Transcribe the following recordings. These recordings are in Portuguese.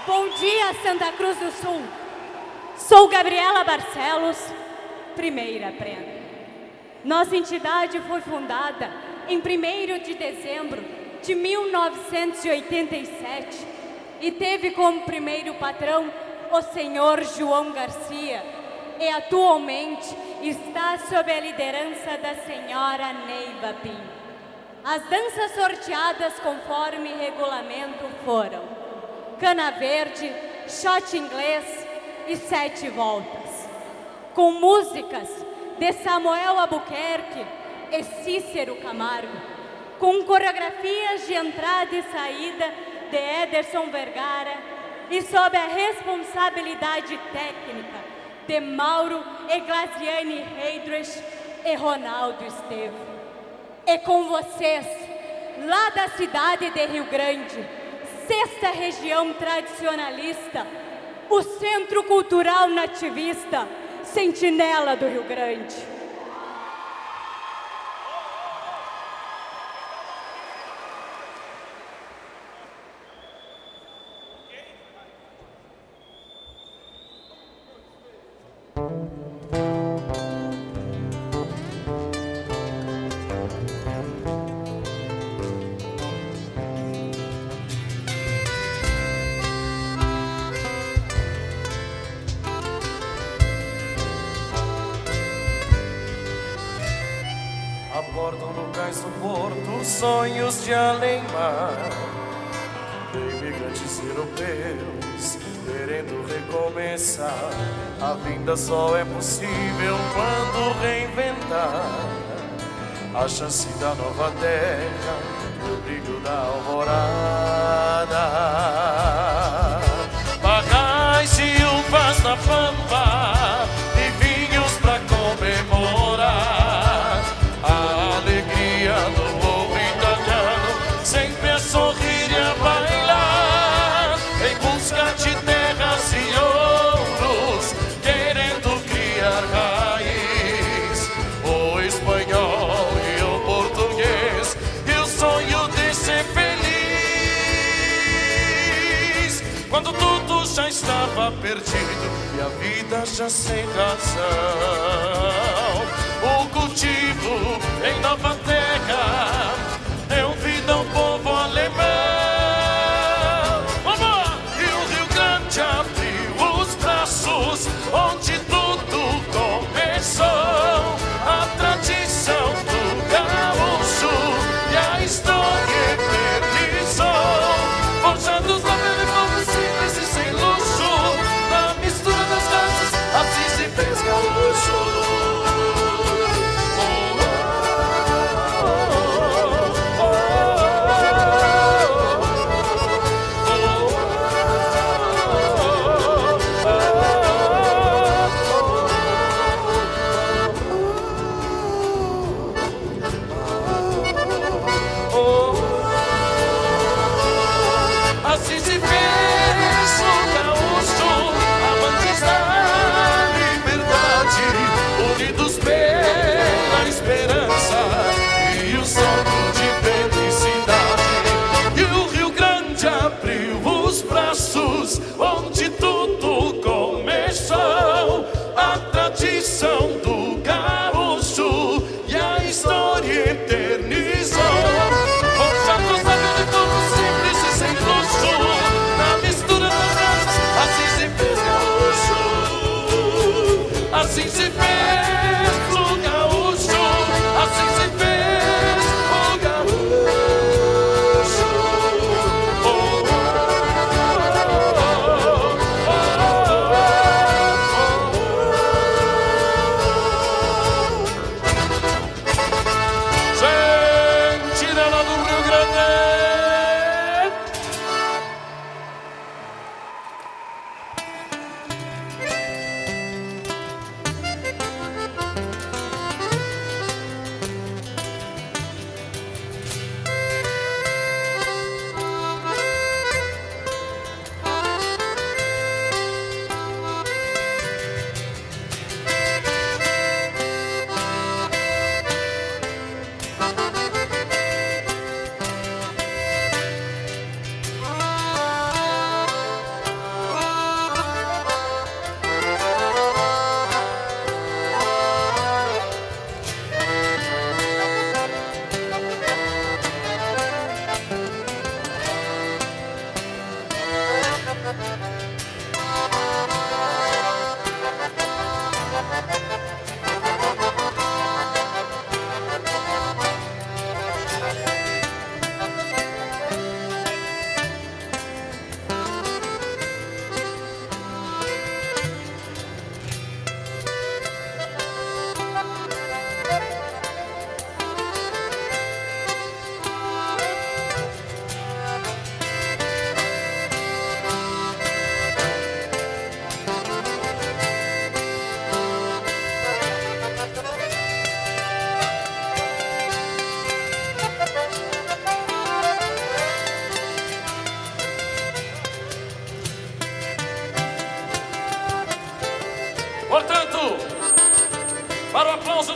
Bom dia, Santa Cruz do Sul. Sou Gabriela Barcelos, primeira prenda. Nossa entidade foi fundada em 1º de dezembro de 1987 e teve como primeiro patrão o senhor João Garcia e atualmente está sob a liderança da senhora Neiva Pinho. As danças sorteadas conforme regulamento foram cana verde, shot inglês e 7 voltas, com músicas de Samuel Albuquerque e Cícero Camargo, com coreografias de entrada e saída de Ederson Vergara e sob a responsabilidade técnica de Mauro e Glaziane Heidrich e Ronaldo Estevo. E com vocês, lá da cidade de Rio Grande, 6ª região tradicionalista, o Centro Cultural Nativista, Sentinela do Rio Grande. Abordam no cais do porto sonhos de além-mar, de imigrantes europeus querendo recomeçar. A vinda só é possível quando reinventar a chance da nova terra e o brilho da alvorada. Barrais e uvas na pampa e vinhos pra comemorar a alegria do povo italiano, sempre a sorrir e a bailar, em busca de terras e ouros, querendo criar raiz. O espanhol e o português, e o sonho de ser feliz, quando tudo já estava perdido e a vida já sem razão. O cultivo em nova terra deu vida ao povo alemão. E o Rio Grande abriu os braços, onde tudo começou. A tradição do gaúcho e a história eternizou, forjados na pele, povo simples e sem luxo. Na mistura das raças, assim se fez gaúcho. Assim se fez o gaúcho, amantes da liberdade, unidos pela esperança e o sonho de felicidade. E o Rio Grande abriu os braços, onde tudo começou. A tradição do gaúcho e a história eternizou, forjados na pele, povo simples e sem luxo. Na mistura das raças, assim se fez gaúcho. Assim se fez o gaúcho. Assim se fez o gaúcho. Oh, oh, oh, oh.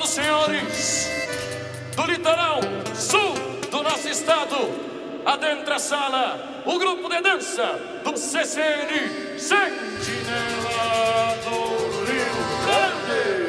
dos senhores do litoral sul do nosso estado, adentra a sala o grupo de dança do CCN Sentinela do Rio Grande.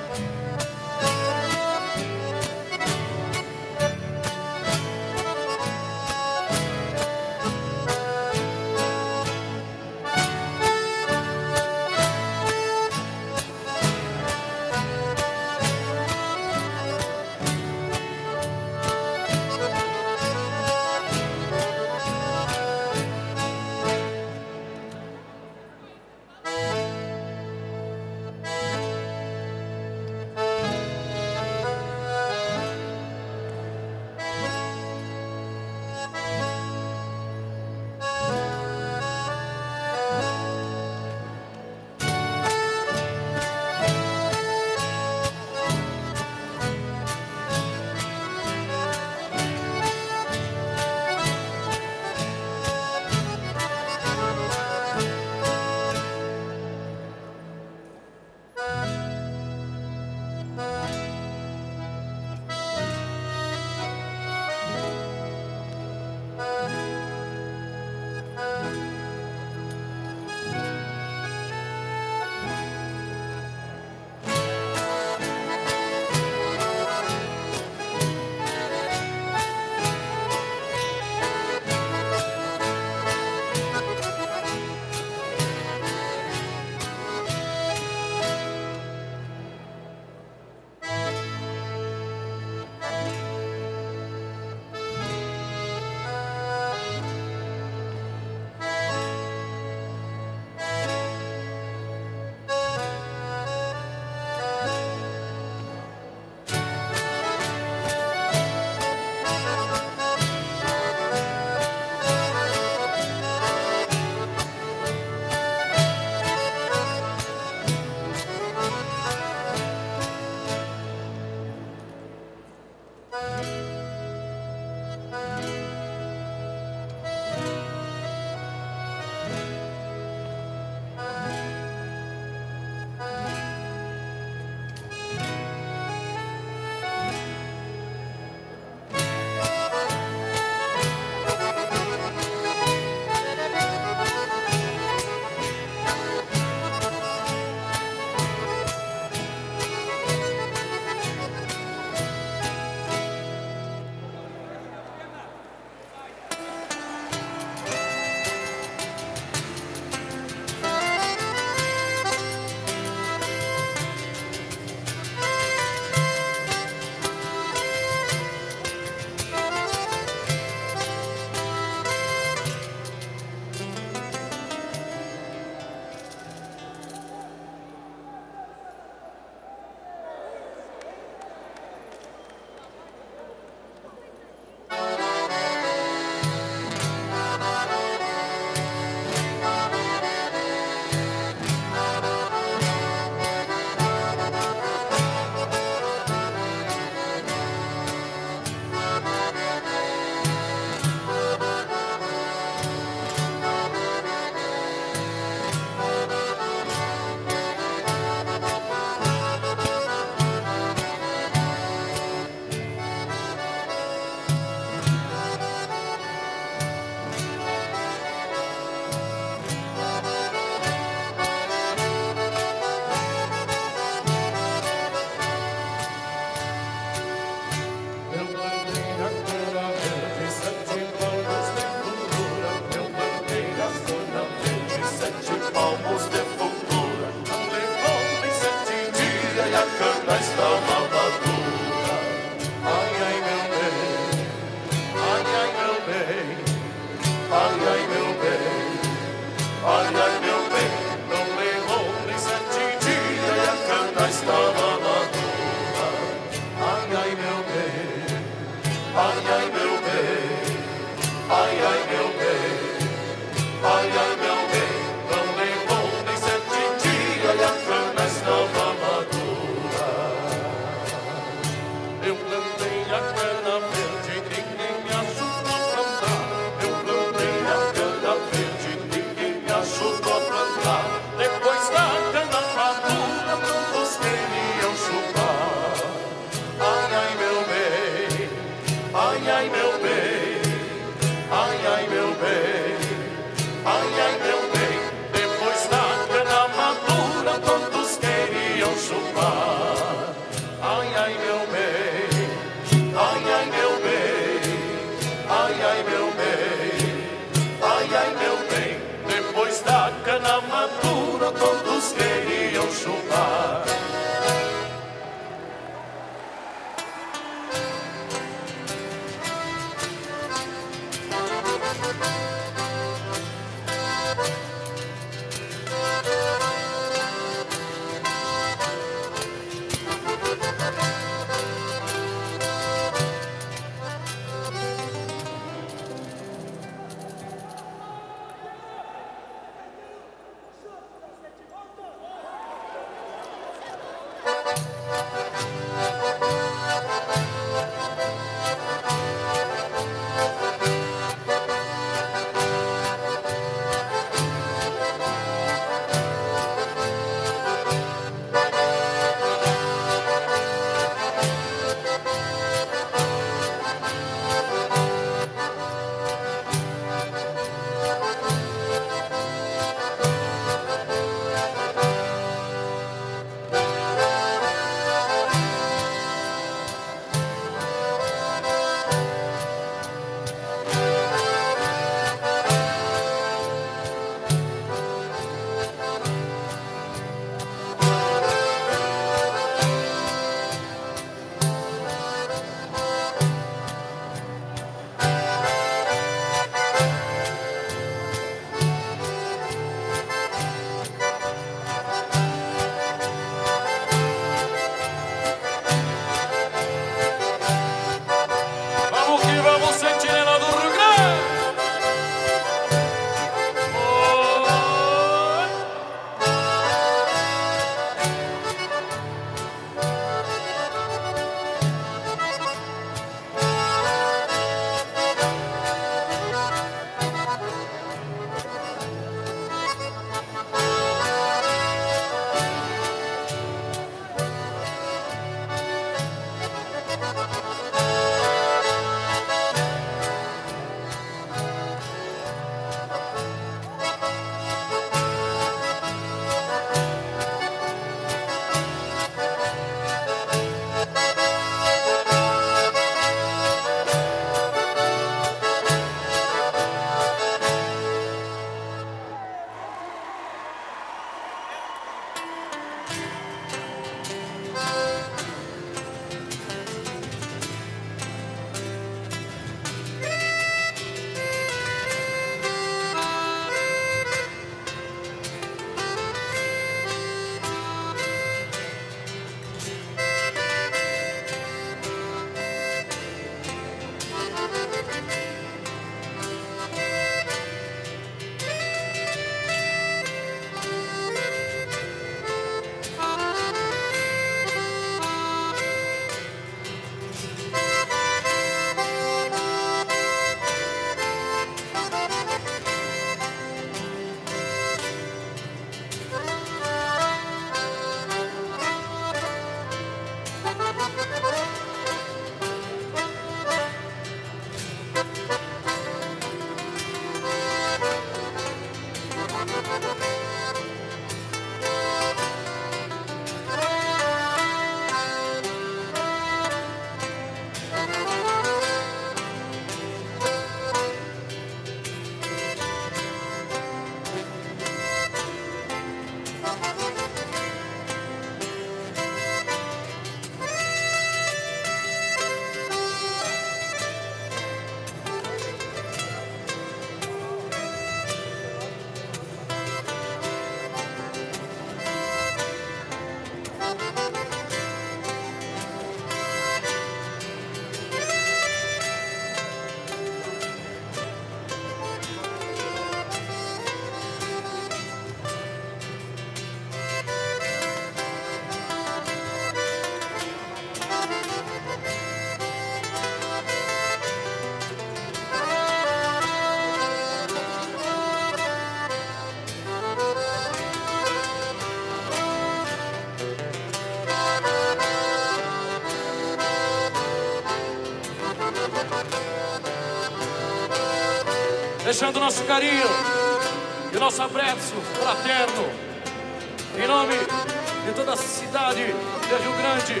deixando nosso carinho e nosso abraço fraterno em nome de toda a cidade de Rio Grande.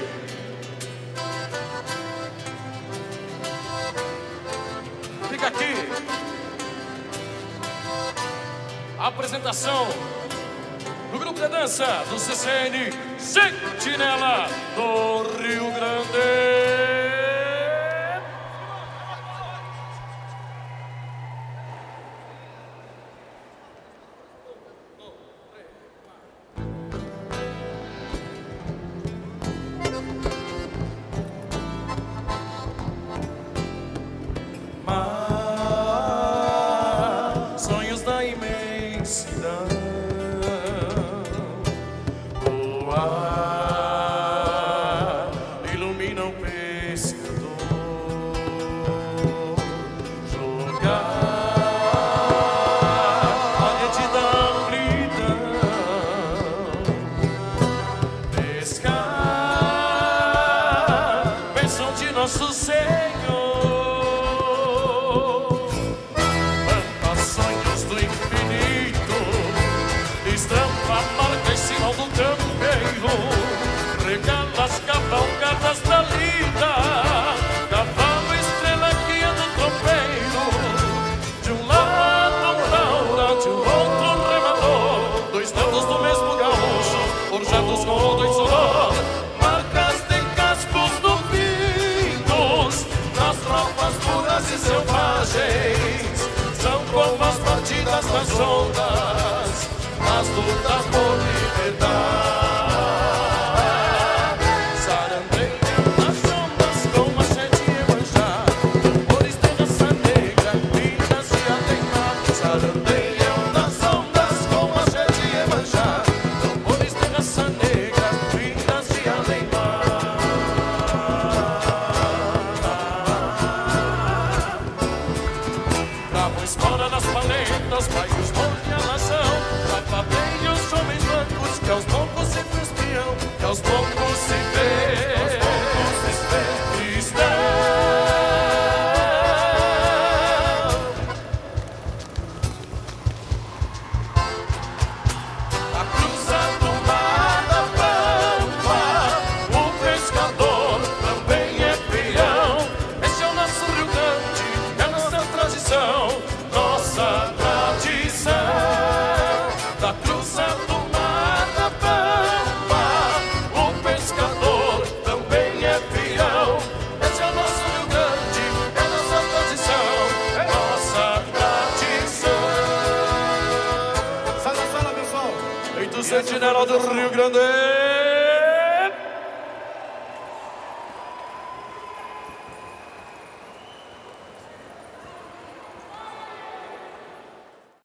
Fica aqui a apresentação do grupo de dança do CCN Sentinela do Rio Grande. Sonhos da imensidão, o ar ilumina o pescador, jogar a rede da amplidão, pescar, bênção de nosso Senhor. Regalas, cavalgadas da lida, cavalo, estrela guiando o tropeiro. De um lado um taura, de um outro um remador, dois lados do mesmo gaúcho, forjados com rodo e sonor. Marcas de cascos duvidos, nas tropas puras e selvagens, são como as batidas das ondas, as lutas por liberdade. Escola nas paletas, vai os bons de alação, trava bem os homens brancos, que aos poucos se espiam, que aos poucos se vê, cristão. A cruza do mar da Pampa, o pescador também é peão. Esse é o nosso Rio Grande, é a nossa tradição. Nossa tradição da cruza do mar da Pampa, o pescador também é peão. Esse é o nosso Rio Grande, é a nossa tradição, nossa tradição. Sai da sala, pessoal. Feito Sentinela do Rio Grande.